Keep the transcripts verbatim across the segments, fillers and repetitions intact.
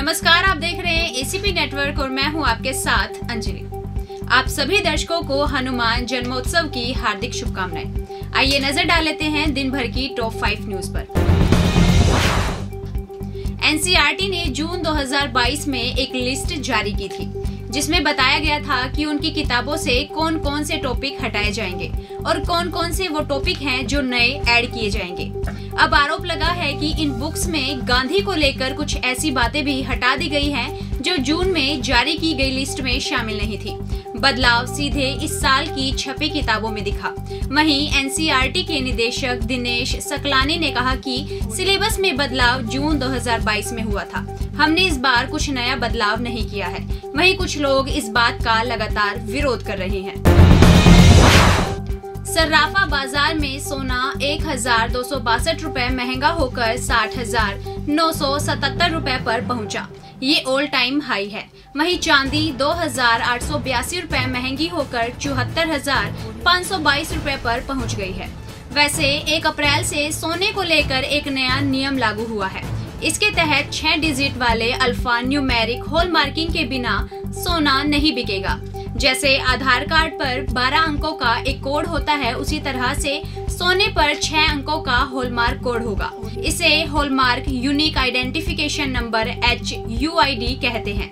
नमस्कार, आप देख रहे हैं एसीपी नेटवर्क और मैं हूं आपके साथ अंजलि। आप सभी दर्शकों को हनुमान जन्मोत्सव की हार्दिक शुभकामनाएं। आइए नजर डाल लेते हैं दिन भर की टॉप फाइव न्यूज पर। एनसीईआरटी ने जून दो हज़ार बाईस में एक लिस्ट जारी की थी जिसमें बताया गया था कि उनकी किताबों से कौन कौन से टॉपिक हटाए जाएंगे और कौन कौन से वो टॉपिक हैं जो नए ऐड किए जाएंगे। अब आरोप लगा है कि इन बुक्स में गांधी को लेकर कुछ ऐसी बातें भी हटा दी गई हैं जो जून में जारी की गई लिस्ट में शामिल नहीं थी। बदलाव सीधे इस साल की छपी किताबों में दिखा। वहीं एनसीईआरटी के निदेशक दिनेश सकलानी ने कहा कि सिलेबस में बदलाव जून दो हज़ार बाईस में हुआ था। हमने इस बार कुछ नया बदलाव नहीं किया है। वहीं कुछ लोग इस बात का लगातार विरोध कर रहे हैं। सर्राफा बाजार में सोना एक हजार दो सौ बासठ रूपए महंगा होकर साठ हजार नौ सौ सतहत्तर रूपए पर पहुंचा। ये ऑल टाइम हाई है। वहीं चांदी दो हजार आठ सौ बयासी रूपए महंगी होकर चौहत्तर हजार पाँच सौ बाईस रूपए पर पहुंच गई है। वैसे एक अप्रैल से सोने को लेकर एक नया नियम लागू हुआ है। इसके तहत छह डिजिट वाले अल्फा न्यूमेरिक हॉलमार्किंग के बिना सोना नहीं बिकेगा। जैसे आधार कार्ड पर बारह अंकों का एक कोड होता है, उसी तरह से सोने पर छह अंकों का हॉलमार्क कोड होगा। इसे hallmark unique identification number H U I D कहते हैं।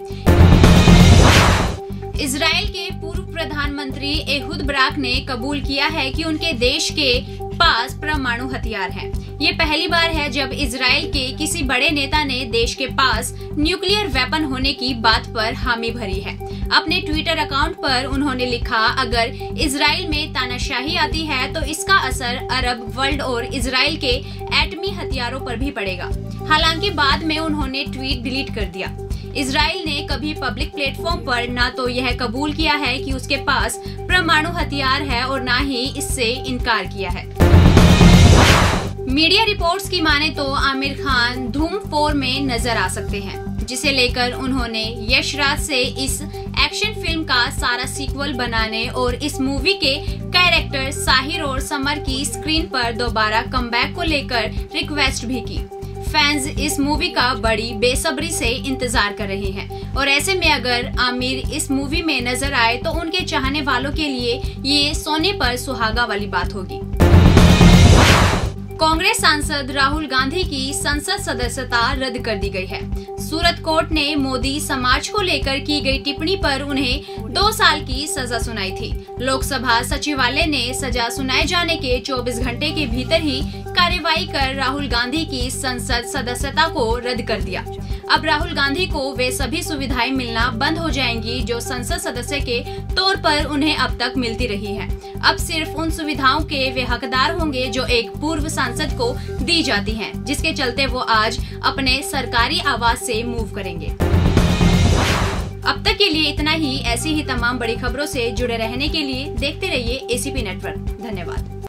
इजराइल के पूर्व प्रधानमंत्री एहुद बराक ने कबूल किया है कि उनके देश के पास परमाणु हथियार हैं। ये पहली बार है जब इजराइल के किसी बड़े नेता ने देश के पास न्यूक्लियर वेपन होने की बात पर हामी भरी है। अपने ट्विटर अकाउंट पर उन्होंने लिखा, अगर इजराइल में तानाशाही आती है तो इसका असर अरब वर्ल्ड और इजराइल के एटमी हथियारों पर भी पड़ेगा। हालांकि बाद में उन्होंने ट्वीट डिलीट कर दिया। इजराइल ने कभी पब्लिक प्लेटफॉर्म पर न तो यह कबूल किया है कि उसके पास परमाणु हथियार है और न ही इससे इनकार किया है। मीडिया रिपोर्ट्स की माने तो आमिर खान धूम फोर में नजर आ सकते हैं, जिसे लेकर उन्होंने यश राज से इस एक्शन फिल्म का सारा सीक्वल बनाने और इस मूवी के कैरेक्टर साहिर और समर की स्क्रीन पर दोबारा कमबैक को लेकर रिक्वेस्ट भी की। फैंस इस मूवी का बड़ी बेसब्री से इंतजार कर रहे हैं और ऐसे में अगर आमिर इस मूवी में नजर आए तो उनके चाहने वालों के लिए ये सोने पर सुहागा वाली बात होगी। कांग्रेस सांसद राहुल गांधी की संसद सदस्यता रद्द कर दी गई है। सूरत कोर्ट ने मोदी समाज को लेकर की गई टिप्पणी पर उन्हें दो साल की सजा सुनाई थी। लोकसभा सचिवालय ने सजा सुनाए जाने के चौबीस घंटे के भीतर ही कार्रवाई कर राहुल गांधी की संसद सदस्यता को रद्द कर दिया। अब राहुल गांधी को वे सभी सुविधाएं मिलना बंद हो जाएंगी जो संसद सदस्य के तौर पर उन्हें अब तक मिलती रही है। अब सिर्फ उन सुविधाओं के वे हकदार होंगे जो एक पूर्व सांसद को दी जाती हैं, जिसके चलते वो आज अपने सरकारी आवास से मूव करेंगे। अब तक के लिए इतना ही। ऐसी ही तमाम बड़ी खबरों से जुड़े रहने के लिए देखते रहिए एसीपी नेटवर्क। धन्यवाद।